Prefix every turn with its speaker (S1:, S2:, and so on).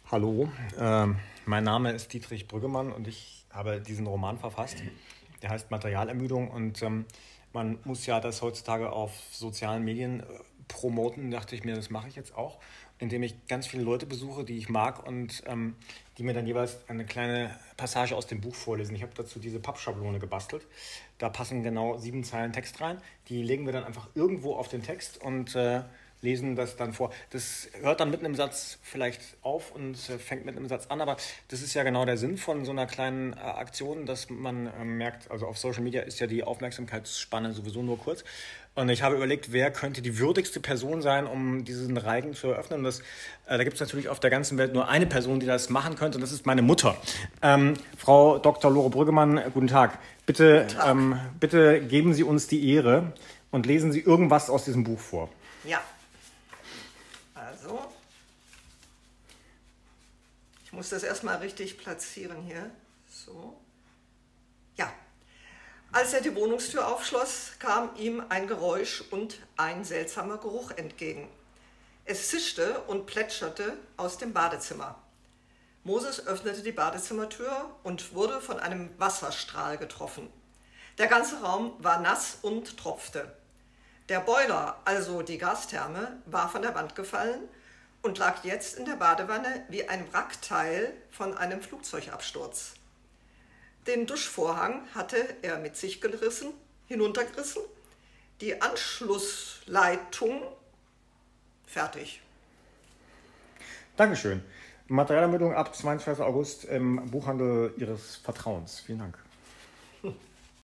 S1: Hallo, mein Name ist Dietrich Brüggemann und ich habe diesen Roman verfasst. Der heißt Materialermüdung und man muss ja das heutzutage auf sozialen Medien promoten. Dachte ich mir, das mache ich jetzt auch, indem ich ganz viele Leute besuche, die ich mag und die mir dann jeweils eine kleine Passage aus dem Buch vorlesen. Ich habe dazu diese Pappschablone gebastelt. Da passen genau 7 Zeilen Text rein. Die legen wir dann einfach irgendwo auf den Text und lesen das dann vor. Das hört dann mitten im Satz vielleicht auf und fängt mitten im Satz an, aber das ist ja genau der Sinn von so einer kleinen Aktion, dass man merkt, also auf Social Media ist ja die Aufmerksamkeitsspanne sowieso nur kurz. Und ich habe überlegt, wer könnte die würdigste Person sein, um diesen Reigen zu eröffnen. Da gibt es natürlich auf der ganzen Welt nur eine Person, die das machen könnte, und das ist meine Mutter. Frau Dr. Lore Brüggemann, guten Tag. Bitte,
S2: Guten Tag.
S1: Bitte geben Sie uns die Ehre und lesen Sie irgendwas aus diesem Buch vor.
S2: Ja, also, ich muss das erstmal richtig platzieren hier. So. Ja, als er die Wohnungstür aufschloss, kam ihm ein Geräusch und ein seltsamer Geruch entgegen. Es zischte und plätscherte aus dem Badezimmer. Moses öffnete die Badezimmertür und wurde von einem Wasserstrahl getroffen. Der ganze Raum war nass und tropfte. Der Boiler, also die Gastherme, war von der Wand gefallen und lag jetzt in der Badewanne wie ein Wrackteil von einem Flugzeugabsturz. Den Duschvorhang hatte er mit sich hinuntergerissen, die Anschlussleitung fertig.
S1: Dankeschön. Materialermüdung ab 22. August im Buchhandel Ihres Vertrauens. Vielen Dank.